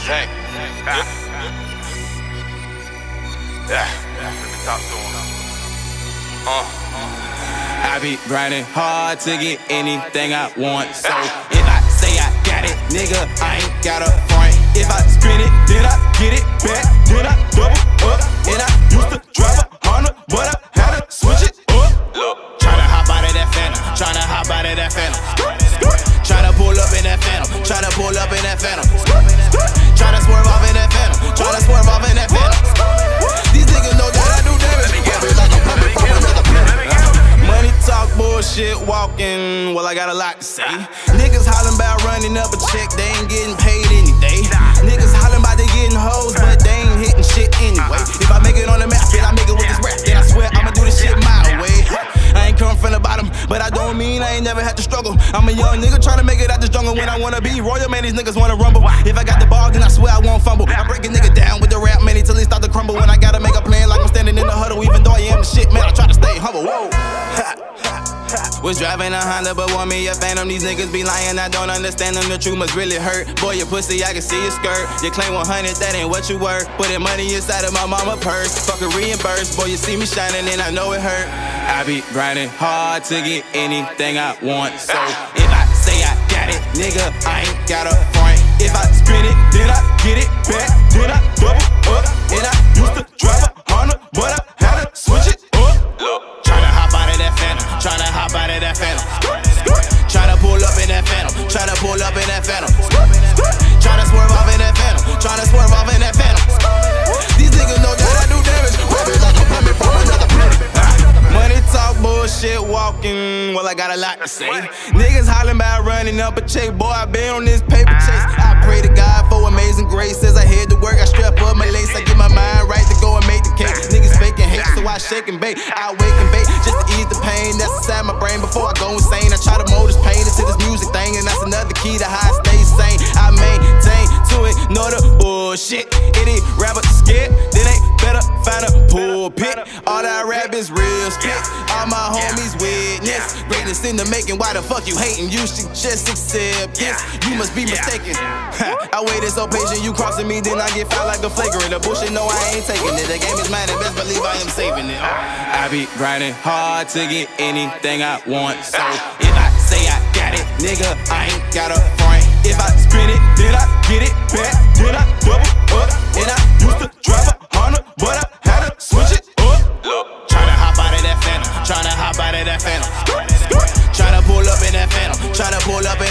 Zane. Yeah. Let me talk to him. I be grinding hard to get anything I want. So if I say I got it, nigga, I ain't got a front. If I spin it, then I get it back, then I double up. And I used to drive a Honda, but I had to switch it up. Look. Tryna hop out of that Phantom, tryna hop out of that Phantom. Tryna pull up in that Phantom, tryna pull up in that Phantom. Tryna swerve off in that Phantom, tryna swerve off in that Phantom. These niggas know that I do damage. Money talk, bullshit walking. Well, I got a lot to say. Niggas hollering about running up a check, they ain't getting paid any day. Niggas hollering about they getting hoes, but they ain't hitting shit anyway. If I make it on the map, then I make it with this rap, then I swear I'ma do this shit my way. I ain't come from the bottom, but I don't mean I ain't never had to struggle. I'm a young nigga trying to make it out this jungle. When I wanna be royal, man, these niggas wanna rumble. If I got the ball, then I swear I won't fumble. I break a nigga down with the rap, man, till he start to crumble. When I gotta make a plan like I'm standing in the huddle, even though I am the shit, man, I try to stay humble. Whoa. Was driving a Honda, but want me a Phantom. These niggas be lying, I don't understand them. The truth must really hurt. Boy, your pussy, I can see your skirt. You claim 100, that ain't what you worth. Putting money inside of my mama purse. Fuck a reimburse. Boy, you see me shining and I know it hurt. I be grinding hard to get anything I want. So if I say I got it, nigga, I ain't got a front. If I spin it, then I get it back, then I double up. And I used to drive a Honda, but I had to switch it up. Look. Tryna hop out of that Phantom, tryna hop out of that Phantom. Tryna pull up in that Phantom, tryna pull up in that Phantom. Tryna swerve off in that Phantom, tryna swerve off in that Phantom. These niggas know that I do damage. Like I'm coming from another planet. Money talk, bullshit walking. Well, I got a lot to say. Niggas hollering about running up a check. Boy, I been on this paper chase. I pray to God for amazing grace. As I head to work, I strap up my lace. I get my mind right to go and make the cake. Niggas faking hate, so I shake and bake. I wake and bake just to ease the pain that's inside my brain. Before I go insane, I try to mold this pain into this music thing, and that's another key to how I stay sane. I maintain to ignore the bullshit. Any rapper scared, then they better find a pulpit. All that rap is real spit. All my homies witness greatness in the making. Why the fuck you hating? You should just accept this. You must be mistaken. I waited so patient, you crossing me, then I get fouled like a flagrant. The bullshit, no, I ain't taking it. The game is mine, and best believe I am saving it. I be grinding hard to get anything I want. So if I say I got it, nigga, I ain't got a front. If I spin it, then I get it back, then I double up. And I used to drive a Honda, but I had to switch it up. Look. Tryna hop out of that Phantom, tryna hop out of that Phantom. Tryna pull up in that Phantom, tryna pull up